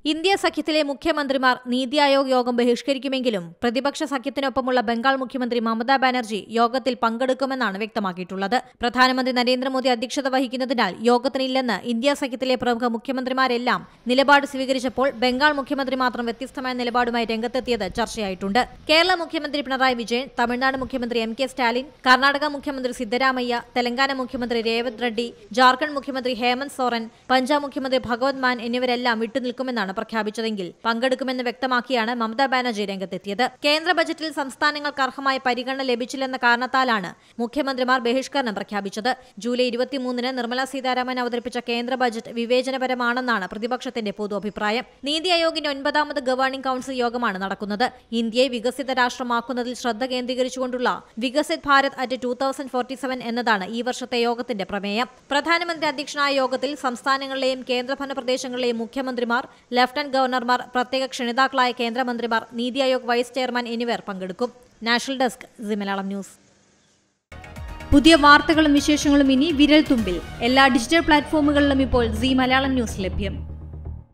India സഖ്യത്തിലെ മുഖ്യമന്ത്രിമാർ നീതി ആയോഗ് യോഗം ബഹിഷ്കരിക്കുമെങ്കിലും പ്രതിപക്ഷ സഖ്യത്തിനൊപ്പമുള്ള ബംഗാൾ മുഖ്യമന്ത്രി മമതാ ബാനർജി യോഗത്തിൽ പങ്കെടുക്കുമെന്നാണ് വ്യക്തമാക്കിയിട്ടുള്ളത്. പ്രധാനമന്ത്രി നരേന്ദ്രമോദി അധ്യക്ഷത വഹിക്കുന്നതിനാൽ യോഗത്തിനില്ലെന്ന് ഇന്ത്യ സഖ്യത്തിലെ പ്രമുഖ മുഖ്യമന്ത്രിമാരെല്ലാം നിലപാട് സ്വീകരിച്ചപ്പോൾ ബംഗാൾ മുഖ്യമന്ത്രി മാത്രം വ്യത്യസ്തമായ നിലപാടുമായി രംഗത്തെത്തിയത് ചർച്ചയായിട്ടുണ്ട്. കേരള മുഖ്യമന്ത്രി പിണറായി വിജയൻ, തമിഴ്നാട് മുഖ്യമന്ത്രി എം കെ സ്റ്റാലിൻ, കർണാടക മുഖ്യമന്ത്രി സിദ്ധരാമയ്യ, തെലങ്കാന മുഖ്യമന്ത്രി രേവന്ത് റെഡ്ഡി, ജാർഖണ്ഡ് മുഖ്യമന്ത്രി ഹേമന്ത് സോറൻ, പഞ്ചാബ് മുഖ്യമന്ത്രി ഭഗവത് മാൻ എന്നിവരെല്ലാം വിട്ടുനിൽക്കുമെന്നാണ് പ്രഖ്യാപിച്ചതെങ്കിൽ പങ്കെടുക്കുമെന്ന് വ്യക്തമാക്കിയാണ് മമതാ ബാനർജി രംഗത്തെത്തിയത്. കേന്ദ്ര ബജറ്റിൽ സംസ്ഥാനങ്ങൾക്ക് അർഹമായ പരിഗണന ലഭിച്ചില്ലെന്ന കാരണത്താലാണ് മുഖ്യമന്ത്രിമാർ ബഹിഷ്കരണം പ്രഖ്യാപിച്ചത്. ജൂലൈ 23-ന് നിർമ്മലാ സീതാരാമൻ അവതരിപ്പിച്ച കേന്ദ്ര ബജറ്റ് വിവേചനപരമാണെന്നാണ് പ്രതിപക്ഷത്തിന്റെ പൊതു അഭിപ്രായം. നീതി ആയോഗിന്റെ 9ാമത് ഗവേണിംഗ് കൌൺസിൽ യോഗമാണ് നടക്കുന്നത്. ഇന്ത്യയെ വികസിത രാഷ്ട്രമാക്കുന്നതിൽ ശ്രദ്ധ കേന്ദ്രീകരിച്ചുകൊണ്ടുള്ള വികസിത് ഭാരത് അറ്റ് 2047 എന്നതാണ് ഈ വർഷത്തെ യോഗത്തിന്റെ പ്രമേയം. പ്രധാനമന്ത്രി അധ്യക്ഷനായ യോഗത്തിൽ സംസ്ഥാനങ്ങളിലെയും കേന്ദ്രഭരണ പ്രദേശങ്ങളിലെയും മുഖ്യമന്ത്രിമാർ, ലഫ്റ്റനന്റ് ഗവർണർമാർ, പ്രത്യേക ക്ഷണിതാക്കളായ കേന്ദ്രമന്ത്രിമാർ, നീതി ആയോഗ് വൈസ് ചെയർമാൻ എന്നിവർ പങ്കെടുക്കും. National desk, Zee Malayalam news. പുതിയ വാർത്തകളും വിശേഷങ്ങളും ഇനി വിരൽ തുമ്പിൽ. എല്ലാ ഡിജിറ്റൽ പ്ലാറ്റ്ഫോമുകളിലും ഇപ്പോൾ സി മലയാളം ന്യൂസ് ലഭ്യം.